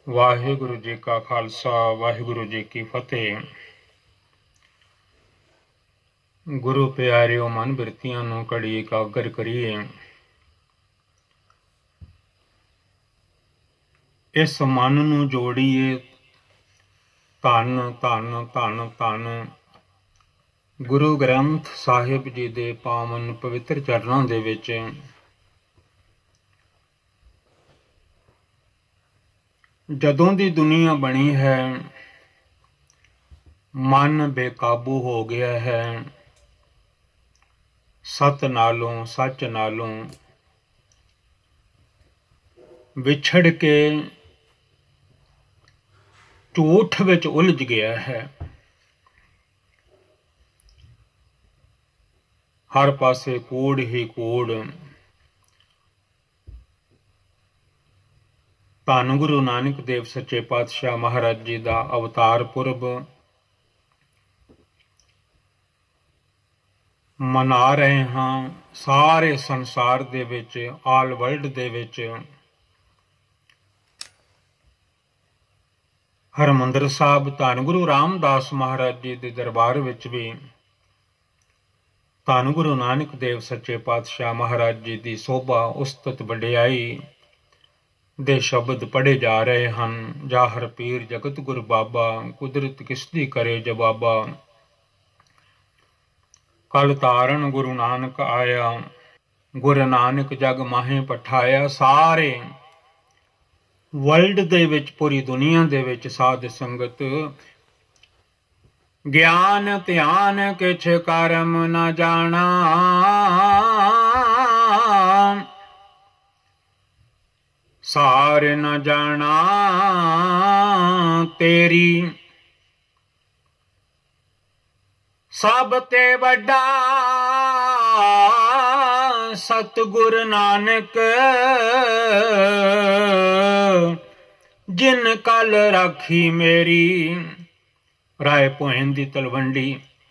वाहिगुरु जी का खालसा वाहिगुरु जी की फतेह। गुरु प्यारिओ मन बिरतियां नूं कड़ी एकागर करिए। इस मन नूं जोड़िए धन धन धन धन गुरु ग्रंथ साहिब जी दे पावन पवित्र चरणां दे विच जदों दी दुनिया बनी है मन बेकाबू हो गया है। सत नालों सच नालों विछड़ के झूठ विच उलझ गया है। हर पासे कूड़ ही कूड़। धन गुरु नानक देव सच्चे पातशाह महाराज जी का अवतार पुरब मना रहे हाँ सारे संसार दे विच, आल वर्ल्ड दे विच। हरमंदर साहब धन गुरु रामदास महाराज जी के दरबार विच भी धन गुरु नानक देव सच्चे पातशाह महाराज जी की शोभा उस्तत वडियाई दे शब्द पढ़े जा रहे हैं। जाहर पीर जगत गुरु बाबा कुदरत किसदी करे जवाबा। कल तारण गुरु नानक आया गुरु नानक जग माहे पठाया। सारे वर्ल्ड दे विच पूरी दुनिया दे विच साध संगत ज्ञान ध्यान किछ कर्म न जाना। सार न जाना तेरी सब ते वड्डा सतगुर नानक जिन कल राखी मेरी। राय भोयन दी तलवंडी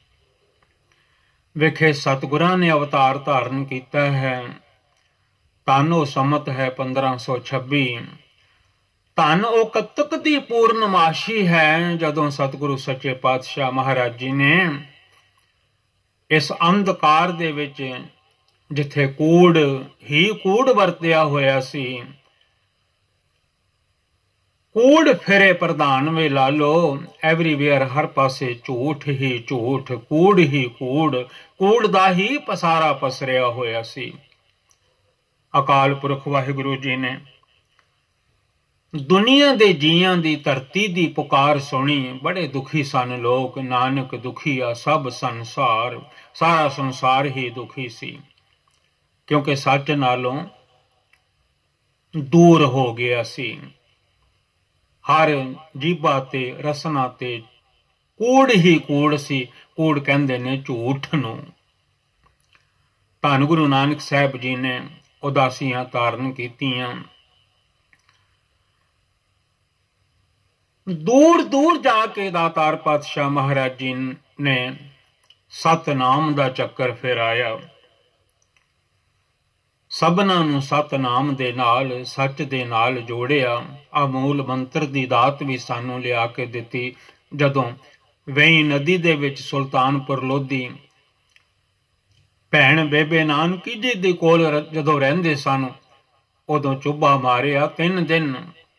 विखे सतगुरां ने अवतार धारण किया है। धन ओ समत है 1526। धन ओ कतक दी पूर्णमाशी है जदों सतगुरु सच्चे पातशाह महाराज जी ने इस अंधकार दे विच जिथे कूड़ ही कूड़ वरतिया होया सी। कूड़ फिरे प्रधान वे ला लो। एवरीवेयर हर पासे झूठ ही झूठ, कूड़ ही कूड़, कूड़ दा ही पसारा पसरिया होया सी। अकाल पुरख वाहिगुरु जी ने दुनिया दे जियां दी धरती दी पुकार सुनी। बड़े दुखी सन लोग। नानक दुखिया सब संसार। सारा संसार ही दुखी सी क्योंकि सच नालों दूर हो गया सी। हर जीभा ते रसना ते कूड़ ही कूड़ सी। कूड़ कहंदे ने झूठ नूं। धन गुरु नानक साहब जी ने उदासियां धारण कीतियां। दूर दूर जाके दातार पातशाह महाराज जी ने सतनाम दा चक्कर फिराया। सबना नूं सतनाम दे नाल सच दे नाल जोड़िया। अमूल मंत्र दी दात भी सानू लिया के दिती। जदों वेई नदी दे विच सुल्तानपुर लोधी भैण बेबे नानकी जी दे कोल जदों रहिंदे सन उदों चुब्बा मारिया। 3 दिन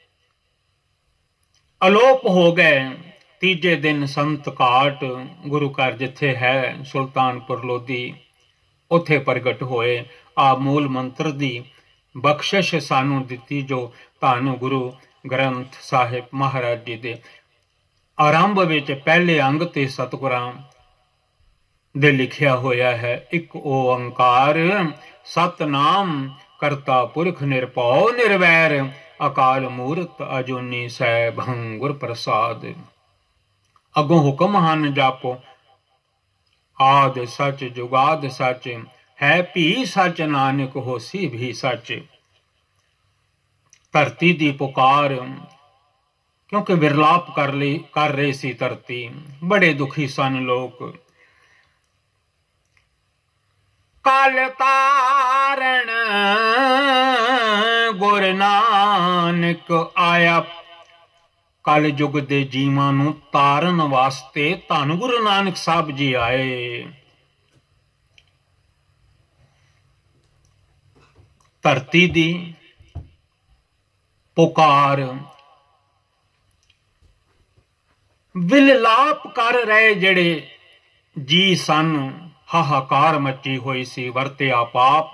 अलोप हो गए। तीजे दिन संत घाट गुरु घर जिथे है सुल्तानपुर लोधी उथे प्रगट होए। आ मूल मंत्र दी बख्शिश सानू दिती जो धन गुरु ग्रंथ साहिब महाराज जी दे आरंभ विच पहले अंग ते सतगुरां दे लिखिया होया है। एक ओंकार सतनाम करता पुरख निरभौ निर्वैर अकाल मूरत अजूनी सैभं गुर प्रसाद। अगों हुक्म हन जापो आद सच जुगाद सच है भी सच नानक होसी भी सच। धरती दी पुकार क्योंकि विरलाप कर रही सी धरती। बड़े दुखी सन लोग। कल तारण गुरु नानक आया कल युग दे जीवां नूं तारन वास्ते धन गुरु नानक साहब जी आए। धरती दी पुकार विललाप कर रहे जेड़े जी सन, हाहाकार मची हुई सी, वरत्या पाप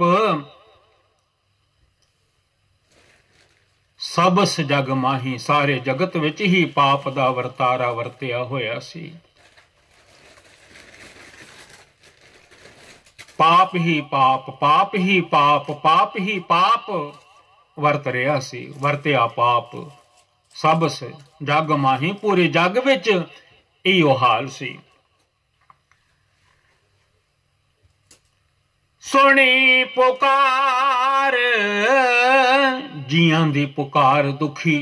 सबस जग माही। सारे जगत विच ही पाप दा वरतारा वरत्या होया सी। पाप ही पाप, पाप ही पाप, पाप ही पाप वरत रहा सी। वरत्या पाप सबस जग माही। पूरे जग विच इहो हाल सी। सुनी पुकार जियां दी पुकार दुखी,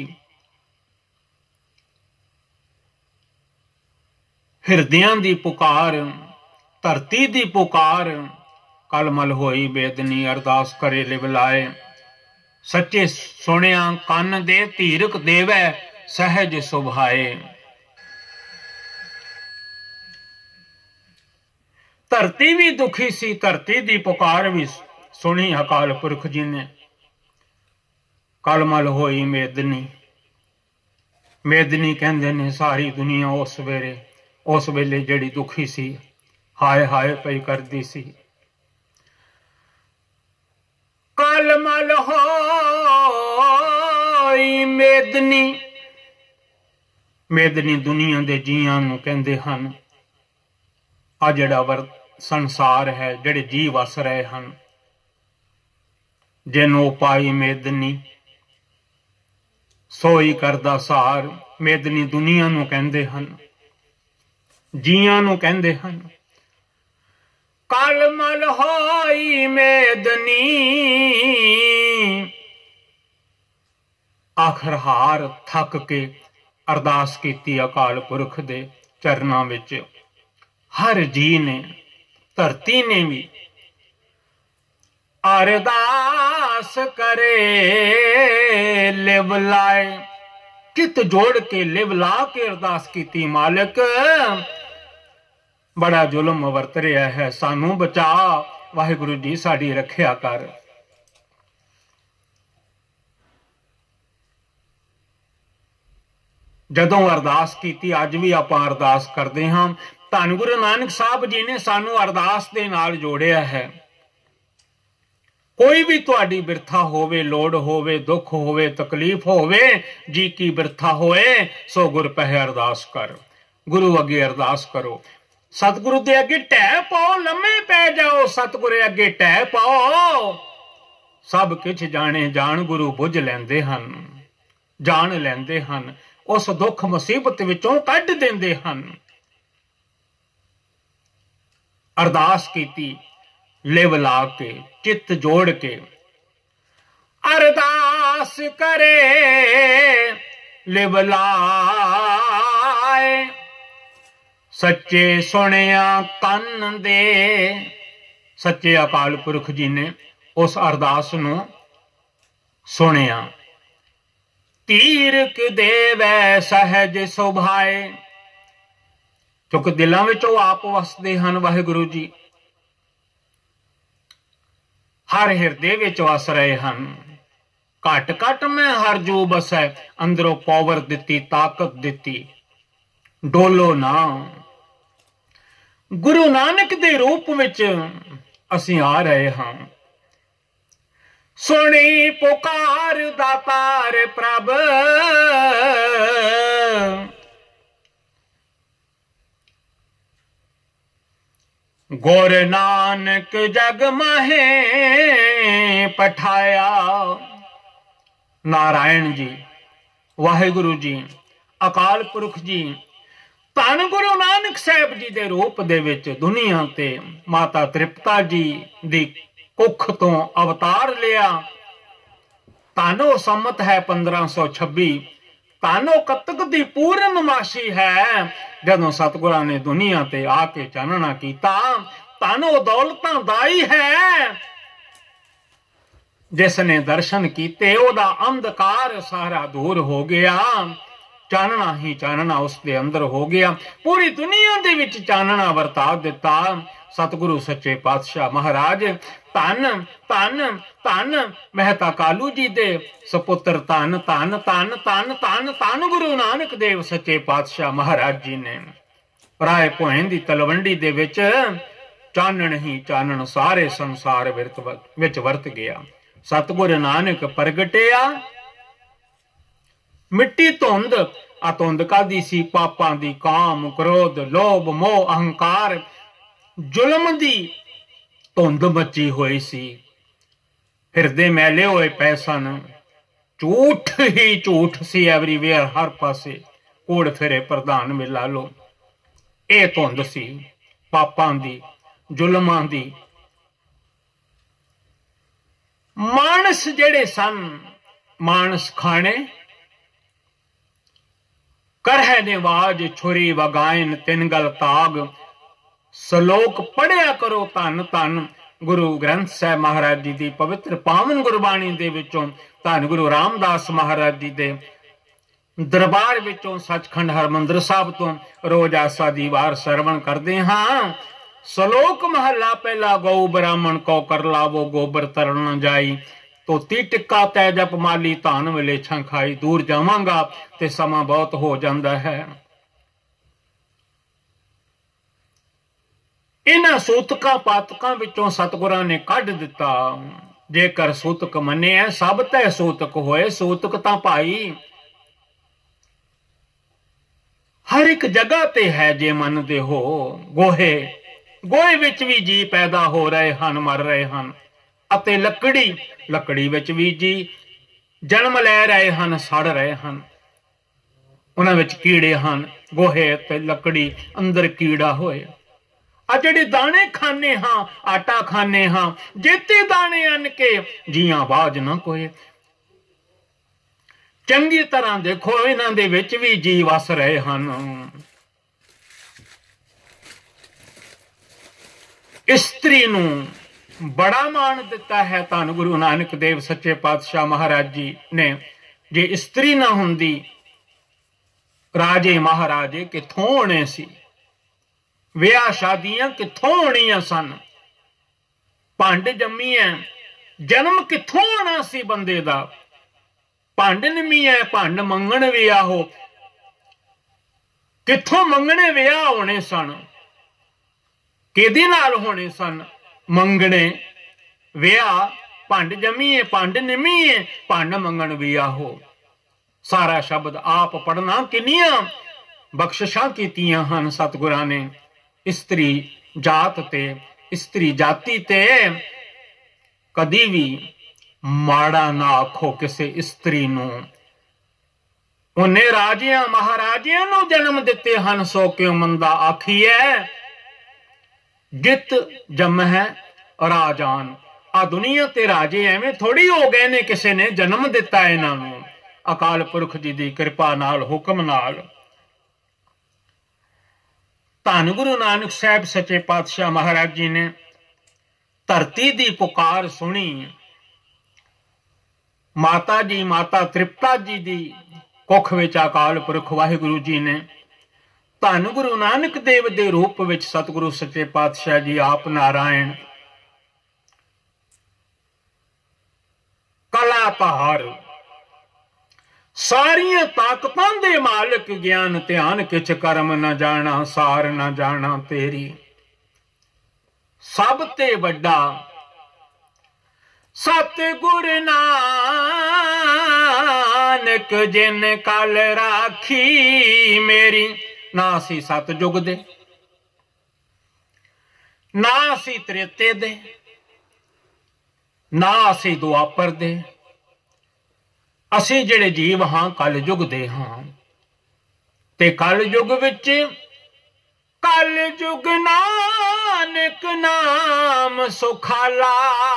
हिरदियां दी पुकार, धरती दी पुकार। कलमल होई बेदनी अरदास करे लिवलाए। सच्चे सुनिया कन दे धीरक देवै सहज सुभाए। धरती भी दुखी सी, धरती दी पुकार भी सुनी अकाल पुरख जी ने। कलमल होई मेदनी, मेदनी कहंदे ने सारी दुनिया उस वेले उस वेले जड़ी दुखी सी, हाय हाय पई करदी सी। कलमल होई मेदनी, मेदनी दुनिया दे जियां नूं कहंदे हन। आ जड़ा संसार है, जड़े जी वस रहे हैं, जिन्हों पाई मेदनी सोई करदा सार। मेदनी दुनिया नूं कहंदे हन, जियां नूं कहंदे हन। कलमल होई मेदनी आखिर हार थक के अरदास कीती अकाल पुरख दे चरनां विच। हर जी ने, धरती ने भी अरदास करे लिवलाए। चित जोड़ के लिवला के अरदास कीती, मालिक बड़ा जुल्म वरत रहा है, सानू बचा, वाहिगुरु जी साडी रखिया कर। जदों अरदास कीती, अज भी आपां अरदास करदे हां। धन गुरु नानक साहब जी ने सानू अरदास दे नाल जोड़िया है। कोई भी तुहाडी बिरथा होवे, लोड़ होवे, दुख होवे, तकलीफ होवे, जी की बिरथा होए, सो गुर पह अरदास कर। गुरु अगे अरदास करो। सतगुरु दे अगे टह पाओ, लम्मे पै जाओ, सतगुरु अगे टह पाओ। सब किछ जाने जान गुरु बुझ लैंदे हन, जान लैंदे हन। उस दुख मुसीबत विचों कढ देंदे हन। अरदास कीती लिवला के, चित जोड़ के अरदास करे लिवलाए। सच्चे सुनिया कन दे, सच्चे अकाल पुरख जी ने उस अरदास नूं सुनिया। तीरक देवै सहज सुभाए, क्योंकि दिलों विचों आप वसदे हन वाहिगुरु जी। हर हिरदे विच वस रहे हन। घट घट में हर जू बसै, अंदरों पावर दिती, ताकत दिती, डोलो ना। गुरु नानक दे रूप विच असीं आ रहे हां। सुनी पुकार दातार प्रभ, गुर नानक जग माहे पठाया। नारायण जी, वाहिगुरु जी, अकाल पुरख जी धन गुरु नानक साहब जी दे रूप दे विच दुनिया ते माता तृप्ता जी दी कुख तो अवतार लिया। तानो सम्मत है 1526, तानो कतक दी पूर्णमासी है जदों सतगुरां ने दुनिया ते आके चानना कीता। तानो दौलतां दाई है जिसने दर्शन कीते, ओदा अंधकार सारा दूर हो गया। ਚਾਨਣਾ ਹੀ ਚਾਨਣਾ ਉਸ ਦੇ ਅੰਦਰ ਹੋ ਗਿਆ। ਪੂਰੀ ਦੁਨੀਆ ਦੇ ਵਿੱਚ ਚਾਨਣਾ ਵਰਤਾ ਦਿੱਤਾ। ਸਤਿਗੁਰੂ ਸੱਚੇ ਪਾਤਸ਼ਾਹ ਮਹਾਰਾਜ ਧੰਨ ਧੰਨ ਧੰਨ ਮਹਿਤਾ ਕਾਲੂ ਜੀ ਦੇ ਸਪੁੱਤਰ ਧੰਨ ਧੰਨ ਧੰਨ ਧੰਨ ਧੰਨ ਧੰਨ ਗੁਰੂ ਨਾਨਕ ਦੇਵ ਸੱਚੇ ਪਾਤਸ਼ਾਹ ਮਹਾਰਾਜ ਜੀ ਨੇ ਰਾਏ ਭੋਇੰ ਦੀ ਤਲਵੰਡੀ ਦੇ ਵਿੱਚ ਚਾਨਣ ਹੀ ਚਾਨਣ ਸਾਰੇ ਸੰਸਾਰ ਵਿੱਚ ਵਰਤ ਗਿਆ। ਸਤਿਗੁਰ ਨਾਨਕ ਪ੍ਰਗਟਿਆ ਮਿੱਟੀ ਧੁੰਦ। ਆ ਧੁੰਦ ਕਾਦੀ ਸੀ? ਪਾਪਾਂ ਦੀ, ਕਾਮ ਕ੍ਰੋਧ ਲੋਭ ਮੋਹ ਅਹੰਕਾਰ ਜ਼ੁਲਮ ਦੀ ਧੁੰਦ ਮੱਚੀ ਹੋਈ ਸੀ। ਹਿਰਦੇ ਮੈਲੇ ਹੋਏ ਪਏ ਸਨ। ਝੂਠ ਹੀ ਝੂਠ ਸੀ ਐਵਰੀਵੇਅਰ, ਹਰ ਪਾਸੇ ਕੋੜ ਫਿਰੇ ਪ੍ਰਧਾਨ ਮਿਲਾ ਲੋ। ਇਹ ਧੁੰਦ ਸੀ ਪਾਪਾਂ ਦੀ, ਜ਼ੁਲਮਾਂ ਦੀ। ਮਾਨਸ ਜਿਹੜੇ ਸਨ, ਮਾਨਸ ਖਾਣੇ ਕਰਹਿ ਨਿਵਾਜ ਛੁਰੀ ਵਗਾਇਨ ਤਿੰਨ ਗਲ ਤਾਗ। ਸਲੋਕ ਪੜਿਆ ਕਰੋ ਧੰਨ ਧੰਨ ਗੁਰੂ ਗ੍ਰੰਥ ਸਾਹਿਬ ਮਹਾਰਾਜ ਜੀ ਦੀ ਪਵਿੱਤਰ ਪਾਵਨ ਗੁਰਬਾਣੀ ਦੇ ਵਿੱਚੋਂ, ਧੰਨ ਗੁਰੂ ਰਾਮਦਾਸ ਮਹਾਰਾਜ ਜੀ ਦੇ ਦਰਬਾਰ ਵਿੱਚੋਂ, ਸੱਚਖੰਡ ਹਰਮੰਦਰ ਸਾਹਿਬ ਤੋਂ ਰੋਜ਼ ਆਸਾ ਦੀ ਵਾਰ ਸਰਵਣ ਕਰਦੇ ਹਾਂ। ਸਲੋਕ ਮਹੱਲਾ ਪਹਿਲਾ, ਗਊ ਬ੍ਰਾਹਮਣ ਕੋ ਕਰ ਲਾਵੋ ਗੋਬਰ ਤਰਨ ਨ ਜਾਈ। ਧੋਤੀ ਟਿੱਕਾ ਤੈ ਜਪ ਮਾਲੀ ਧਾਨ ਵਿਲੇਛਾਂ ਖਾਈ। ਦੂਰ ਜਾਵਾਂਗਾ ਤੇ ਸਮਾਂ ਬਹੁਤ ਹੋ ਜਾਂਦਾ ਹੈ। ਇਹਨਾਂ ਸੂਤਕਾਂ ਪਾਤਕਾਂ ਵਿੱਚੋਂ ਸਤਿਗੁਰਾਂ ਨੇ ਕੱਢ ਦਿੱਤਾ। ਜੇਕਰ ਸੂਤਕ ਮੰਨਿਆ ਸਭ ਤੈ ਸੂਤਕ ਹੋਏ। ਸੂਤਕ ਤਾਂ ਭਾਈ ਹਰ ਇੱਕ ਜਗ੍ਹਾ ਤੇ ਹੈ ਜੇ ਮੰਨਦੇ ਹੋ। ਗੋਹੇ ਵਿੱਚ ਵੀ ਜੀ ਪੈਦਾ ਹੋ ਰਹੇ ਹਨ, ਮਰ ਰਹੇ ਹਨ। ਅਤੇ ਲੱਕੜੀ ਵਿੱਚ ਵੀ ਜੀ ਜਨਮ ਲੈ ਰਹੇ ਹਨ, ਸੜ ਰਹੇ ਹਨ। ਉਹਨਾਂ ਵਿੱਚ ਕੀੜੇ ਹਨ। ਗੋਹੇ ਤੇ ਲੱਕੜੀ ਅੰਦਰ ਕੀੜਾ ਹੋਏ। ਆ ਜਿਹੜੇ ਦਾਣੇ ਖਾਣੇ ਹਾਂ, ਆਟਾ ਖਾਣੇ ਹਾਂ, ਜੇਤੇ ਦਾਣੇ ਅੰਨ ਕੇ ਜੀਆਂ ਬਾਜ ਨਾ ਕੋਏ। ਚੰਗੀ ਤਰ੍ਹਾਂ ਦੇਖੋ, ਇਹਨਾਂ ਦੇ ਵਿੱਚ ਵੀ ਜੀ ਵਸ ਰਹੇ ਹਨ। ਇਸਤਰੀ ਨੂੰ ਬੜਾ ਮਾਣ ਦਿੱਤਾ ਹੈ ਧੰਨ ਗੁਰੂ ਨਾਨਕ ਦੇਵ ਸੱਚੇ ਪਾਤਸ਼ਾਹ ਮਹਾਰਾਜ ਜੀ ਨੇ। ਜੇ ਇਸਤਰੀ ਨਾ ਹੁੰਦੀ, ਰਾਜੇ ਮਹਾਰਾਜੇ ਕਿੱਥੋਂ ਹੋਣੇ ਸੀ? ਵਿਆਹ ਸ਼ਾਦੀਆਂ ਕਿੱਥੋਂ ਹੋਣੀਆਂ ਸਨ? ਭੰਡ ਜੰਮੀ ਐ, ਜਨਮ ਕਿੱਥੋਂ ਆਉਣਾ ਸੀ ਬੰਦੇ ਦਾ? ਭੰਡ ਨਿਮੀ ਐ, ਭੰਡ ਮੰਗਣ ਵਿਆਹੋ। ਕਿੱਥੋਂ ਮੰਗਣੇ ਵਿਆਹ ਹੋਣੇ ਸਨ? ਕਿਹਦੇ ਨਾਲ ਹੋਣੇ ਸਨ ਮੰਗਣੇ ਵਿਆਹ? ਭੰਡ ਜੰਮੀਏ, ਭੰਡ ਨਿਮੀਏ, ਭੰਡ ਮੰਗਣ ਵਿਆਹੋ। ਸਾਰਾ ਸ਼ਬਦ ਆਪ ਪੜਨਾ। ਕਿੰਨੀਆਂ ਬਖਸ਼ਿਸ਼ਾਂ ਕੀਤੀਆਂ ਹਨ ਸਤਿਗੁਰਾਂ ਨੇ ਇਸਤਰੀ ਜਾਤ ਤੇ, ਇਸਤਰੀ ਜਾਤੀ ਤੇ। ਕਦੀ ਵੀ ਮਾੜਾ ਨਾ ਆਖੋ ਕਿਸੇ ਇਸਤਰੀ ਨੂੰ। ਉਹਨੇ ਰਾਜਿਆਂ ਮਹਾਰਾਜਿਆਂ ਨੂੰ ਜਨਮ ਦਿੱਤੇ ਹਨ, ਸੋ ਕਿਉਂ ਮੰਦਾ ਆਖੀਐ। ਜਿਤ ਜਮ ਹੈ ਰਾਜਾਨ। ਆ ਦੁਨੀਆ ਤੇ ਰਾਜੇ ਐਵੇਂ ਥੋੜੀ ਹੋ ਗਏ ਨੇ, ਕਿਸੇ ਨੇ ਜਨਮ ਦਿੱਤਾ ਇਹਨਾਂ ਨੂੰ। ਅਕਾਲ ਪੁਰਖ ਜੀ ਦੀ ਕਿਰਪਾ ਨਾਲ, ਹੁਕਮ ਨਾਲ। ਧੰਨ ਗੁਰੂ ਨਾਨਕ ਸਾਹਿਬ ਸੱਚੇ ਪਾਤਸ਼ਾਹ ਮਹਾਰਾਜ ਜੀ ਨੇ ਧਰਤੀ ਦੀ ਪੁਕਾਰ ਸੁਣੀ। ਮਾਤਾ ਜੀ, ਮਾਤਾ ਤ੍ਰਿਪਤਾ ਜੀ ਦੀ ਕੁੱਖ ਵਿੱਚ ਅਕਾਲ ਪੁਰਖ ਵਾਹਿਗੁਰੂ ਜੀ ਨੇ ਧੰਨ ਗੁਰੂ ਨਾਨਕ ਦੇਵ ਦੇ ਰੂਪ ਵਿੱਚ ਸਤਿਗੁਰੂ ਸੱਚੇ ਪਾਤਸ਼ਾਹ ਜੀ ਆਪ ਨਾਰਾਇਣ ਕਲਾਧਾਰ, ਸਾਰੀਆਂ ਤਾਕਤਾਂ ਦੇ ਮਾਲਕ, ਗਿਆਨ ਧਿਆਨ ਕਿਛ ਕਰਮ ਨਾ ਜਾਣਾ, ਸਾਰ ਨਾ ਜਾਣਾ ਤੇਰੀ। ਸਭ ਤੇ ਵੱਡਾ ਸਤਿਗੁਰ ਨਾਨਕ ਜਿਨ ਕਲ ਰਾਖੀ ਮੇਰੀ। ਨਾ ਅਸੀਂ ਸਤਿਯੁਗ ਦੇ, ਨਾ ਅਸੀਂ ਤ੍ਰੇਤੇ ਦੇ, ਨਾ ਅਸੀਂ ਦੁਆਪਰ ਦੇ। ਅਸੀਂ ਜਿਹੜੇ ਜੀਵ ਹਾਂ ਕਲਯੁਗ ਦੇ ਹਾਂ। ਤੇ ਕਲਯੁਗ ਵਿੱਚ ਕਲਯੁਗ ਨਾਨਕ ਨਾਮ ਸੁਖਾਲਾ।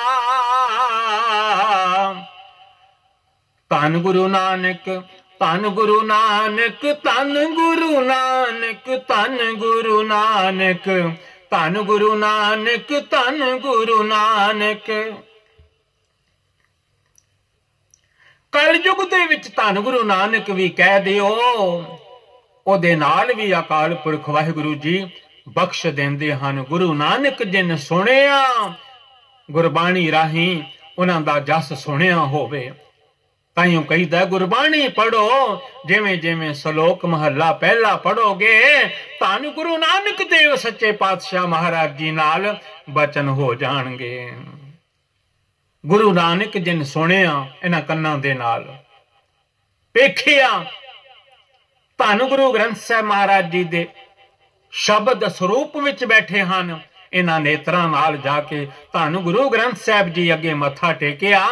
ਧੰਨ ਗੁਰੂ ਨਾਨਕ, ਧੰਨ ਗੁਰੂ ਨਾਨਕ, ਧੰਨ ਗੁਰੂ ਨਾਨਕ, ਧੰਨ ਗੁਰੂ ਨਾਨਕ, ਧੰਨ ਗੁਰੂ ਨਾਨਕ, ਧੰਨ ਗੁਰੂ ਨਾਨਕ। कलयुग दे विच धन गुरु नानक भी कह दिओ, ओदे नाल भी अकाल पुरख वाहिगुरु जी बख्श देंदे हन। गुरु नानक जिन सुनिया गुरबाणी राही उन्हां दा जस सुनिया होवे, ताइयों कहीदा गुरबाणी पढ़ो, जिवें जिवें सलोक महला पहला पढ़ोगे धन गुरु नानक देव सच्चे पातशाह महाराज जी नाल बचन हो जाणगे। गुरु नानक जिन सुनिया इन्हां कन्नां दे नाल, पेखिया धन गुरु ग्रंथ साहिब महाराज जी दे शब्द स्वरूप विच बैठे हन, इन्हां नेत्रां नाल जाके धन गुरु ग्रंथ साहिब जी अगे मत्था टेकिया।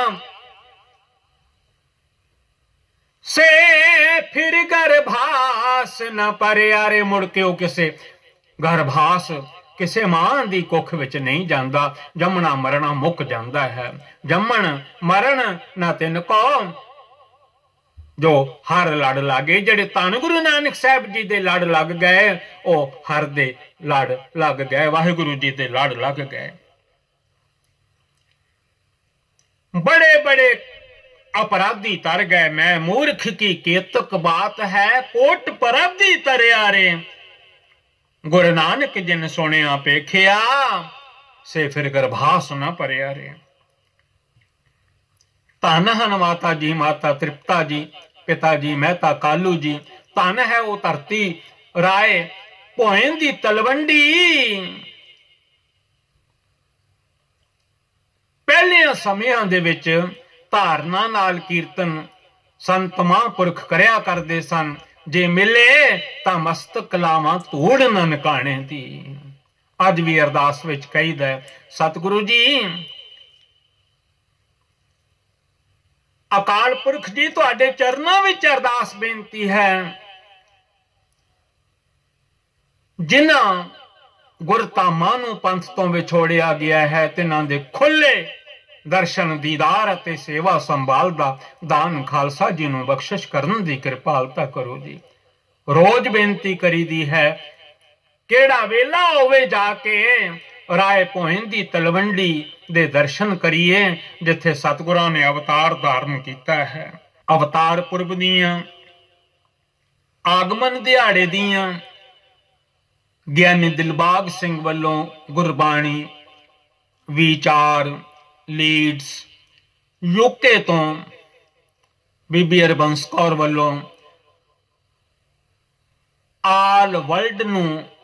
से फिर गर्भास न परियारे, मुड़ के वो किसे गर्भास किसे मां दी कुख विच नहीं जांदा, जमना मरना मुक जांदा है। जमन मरण ना तिन को जो हर लड़ लागे, जेड़े धन गुरु नानक साहिब जी दे लड़ लग गए, ओ हर दे लड़ लग गए, वाहिगुरु जी दे लड़ लग गए। बड़े बड़े अपराधी तर गए, मैं मूर्ख की केतक बात है, कोट पराधी तरियारे। गुरु नानक जिन सुनिया पेखिया, से फिर गर्भास न परियारे। धन हन माता जी, माता तृप्ता जी, पिता जी मेहता कालू जी। धन है वो धरती राय भोएं दी तलवंडी। पहले समयां दे विच धारना नाल कीर्तन संत महापुरख करया करदे सन, जे मिले तां मस्तक लावां धूड़ न नकाणे दी। अज भी अरदास विच कहीदा, सतगुरु जी अकाल पुरख जी तुहाडे चरनां विच अरदास बेनती है, जिन्हां गुरधामां नूं पंथ तों विछोड़िया गया है, तिन्हां दे खुले दर्शन दीदार अते सेवा संभाल दा दान खालसा जी नूं बख्शिश करन दी कृपालता करो जी। रोज बेनती करी दी है, केड़ा वेला होवे जाके राय भोएं दी तलवंडी दे दर्शन करिए, जिथे सतगुरां ने अवतार धारण कीता है। अवतार पुरब दियां आगमन दिहाड़े दियां ਗਿਆਨੀ ਦਿਲਬਾਗ ਸਿੰਘ ਵੱਲੋਂ ਗੁਰਬਾਣੀ ਵਿਚਾਰ ਲੀਡਸ ਯੂਕੇ ਤੋਂ ਬੀਬੀ ਹਰਬੰਸ ਕੌਰ ਵੱਲੋਂ ਆਲ ਵਰਲਡ ਨੂੰ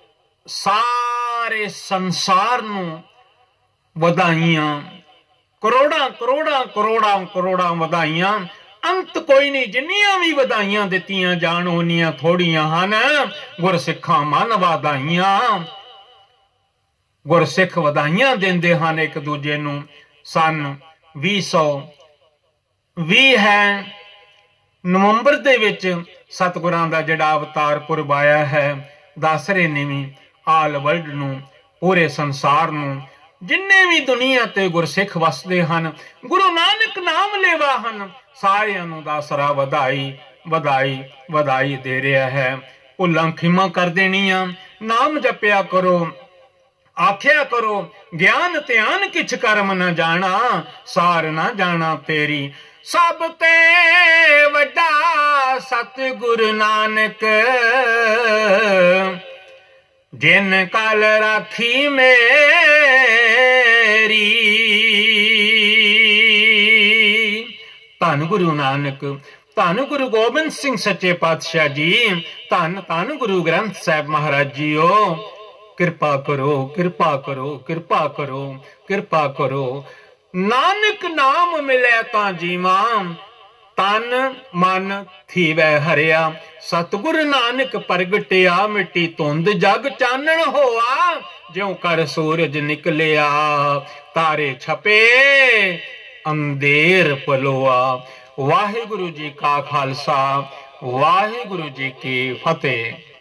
ਸਾਰੇ ਸੰਸਾਰ ਨੂੰ ਵਧਾਈਆਂ, ਕਰੋੜਾਂ ਕਰੋੜਾਂ ਕਰੋੜਾਂ ਕਰੋੜਾਂ ਵਧਾਈਆਂ। अंत कोई नहीं, जिन्नियां भी वधाइयां दित्तियां जाण उन्नियां थोड़ियां हन। गुरसिखां मन वधाइयां, गुरसिख वधाइयां दिंदे हन एक दूजे नूं। सन 2020 है नवंबर दे विच सतगुरां दा जिहड़ा अवतार पुरब आया है, दस रहे ने भी आल वर्ल्ड नूं, पूरे संसार नूं, जिन्ने भी दुनिया ते गुरसिख वसदे हन, गुरु नानक नाम लेवा हन, सारियां नूं दासरा वधाई वधाई वधाई दे रहा है। भुल्लां खिमा कर देनियां, नाम जपिया करो, आख्या करो ज्ञान ध्यान किछ कर्म न जाना, सार न जाना तेरी सब ते वड्डा सतगुरु नानक, जिन कल राखी मेरी। धन गुरु नानक, धन गुरु गोबिंद सिंह सच्चे पातशाह जी, धन धन गुरु ग्रंथ साहिब महाराज जीओ, कृपा करो कृपा करो कृपा करो कृपा करो। नानक नाम मिले तां जीवा, तन मन थीवै हरिया। सतगुरु नानक प्रगटिया, मिट्टी धुंध जग चानण होआ, ज्यों कर सूरज निकलिया, तारे छपे अंधेर पलोआ। वाहिगुरु जी का खालसा, वाहिगुरु जी की फतेह।